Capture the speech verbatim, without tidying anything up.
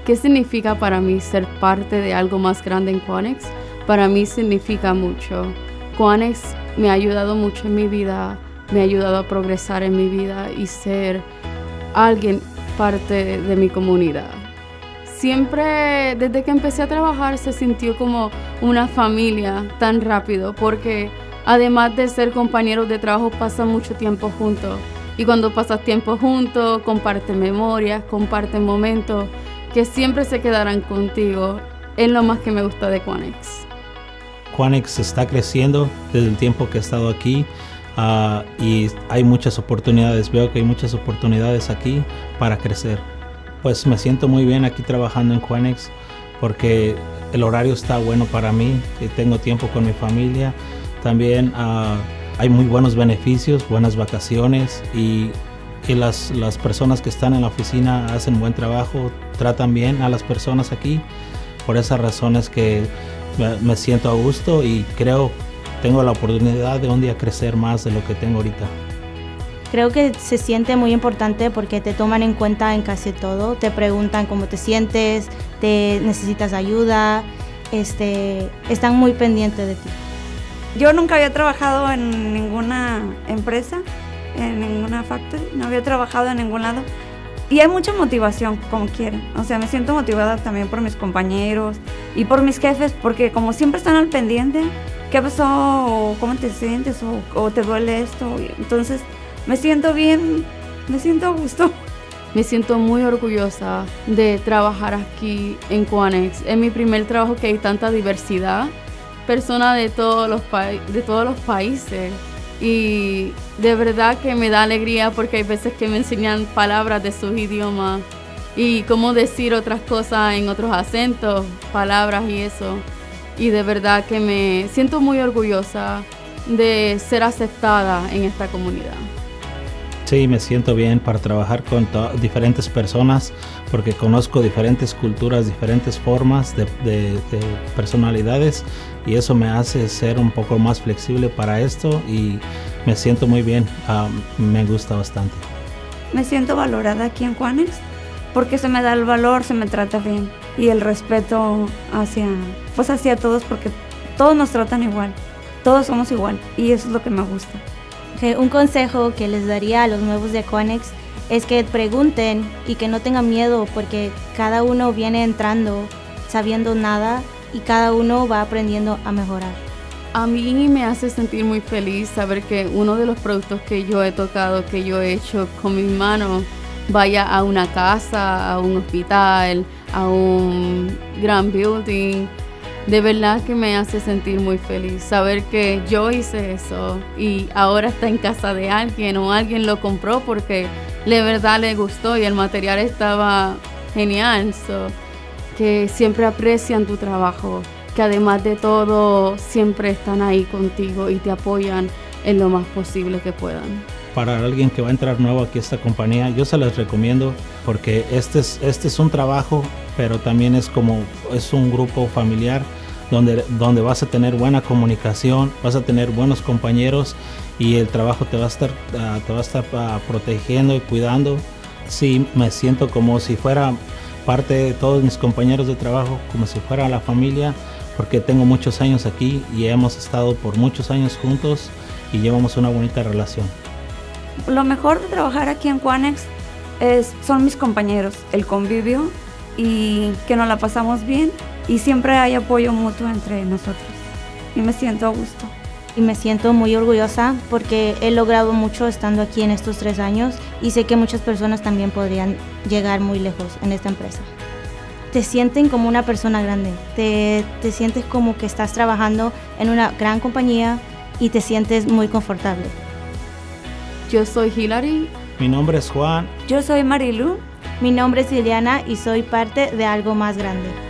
¿Qué significa para mí ser parte de algo más grande en Quanex? Para mí significa mucho. Quanex me ha ayudado mucho en mi vida, me ha ayudado a progresar en mi vida y ser alguien parte de mi comunidad. Siempre, desde que empecé a trabajar, se sintió como una familia tan rápido, porque además de ser compañeros de trabajo, pasan mucho tiempo juntos. Y cuando pasas tiempo juntos, comparten memorias, comparten momentos que siempre se quedarán contigo. Es lo más que me gusta de Quanex. Quanex está creciendo desde el tiempo que he estado aquí uh, y hay muchas oportunidades. Veo que hay muchas oportunidades aquí para crecer. Pues me siento muy bien aquí trabajando en Quanex porque el horario está bueno para mí, tengo tiempo con mi familia. También uh, hay muy buenos beneficios, buenas vacaciones y, y las, las personas que están en la oficina hacen buen trabajo, tratan bien a las personas aquí. Por esas razones que me, me siento a gusto y creo tengo la oportunidad de un día crecer más de lo que tengo ahorita. Creo que se siente muy importante porque te toman en cuenta en casi todo, te preguntan cómo te sientes, te necesitas ayuda, este, están muy pendientes de ti. Yo nunca había trabajado en ninguna empresa, en ninguna factory, no había trabajado en ningún lado y hay mucha motivación como quieren, o sea, me siento motivada también por mis compañeros y por mis jefes porque como siempre están al pendiente, ¿qué pasó? O ¿cómo te sientes? O, o ¿te duele esto? Entonces me siento bien, me siento a gusto. Me siento muy orgullosa de trabajar aquí en Quanex. Es mi primer trabajo que hay tanta diversidad, personas de todos los, de todos los países. Y de verdad que me da alegría porque hay veces que me enseñan palabras de sus idiomas y cómo decir otras cosas en otros acentos, palabras y eso. Y de verdad que me siento muy orgullosa de ser aceptada en esta comunidad. Sí, me siento bien para trabajar con diferentes personas porque conozco diferentes culturas, diferentes formas de, de, de personalidades y eso me hace ser un poco más flexible para esto y me siento muy bien, um, me gusta bastante. Me siento valorada aquí en Quanex porque se me da el valor, se me trata bien y el respeto hacia, pues hacia todos porque todos nos tratan igual, todos somos igual y eso es lo que me gusta. Un consejo que les daría a los nuevos de Quanex es que pregunten y que no tengan miedo porque cada uno viene entrando sabiendo nada y cada uno va aprendiendo a mejorar. A mí me hace sentir muy feliz saber que uno de los productos que yo he tocado, que yo he hecho con mis manos, vaya a una casa, a un hospital, a un gran building. De verdad que me hace sentir muy feliz saber que yo hice eso y ahora está en casa de alguien o alguien lo compró porque de verdad le gustó y el material estaba genial. So, que siempre aprecian tu trabajo, que además de todo siempre están ahí contigo y te apoyan en lo más posible que puedan. Para alguien que va a entrar nuevo aquí a esta compañía, yo se les recomiendo porque este es, este es un trabajo, pero también es como es un grupo familiar donde, donde vas a tener buena comunicación, vas a tener buenos compañeros y el trabajo te va a estar, uh, te va a estar uh, protegiendo y cuidando. Sí, me siento como si fuera parte de todos mis compañeros de trabajo, como si fuera la familia, porque tengo muchos años aquí y hemos estado por muchos años juntos y llevamos una bonita relación. Lo mejor de trabajar aquí en Quanex es, son mis compañeros, el convivio y que nos la pasamos bien y siempre hay apoyo mutuo entre nosotros y me siento a gusto. Y me siento muy orgullosa porque he logrado mucho estando aquí en estos tres años y sé que muchas personas también podrían llegar muy lejos en esta empresa. Te sienten como una persona grande, te, te sientes como que estás trabajando en una gran compañía y te sientes muy confortable. Yo soy Hilary. Mi nombre es Juan. Yo soy Marilu. Mi nombre es Liliana y soy parte de algo más grande.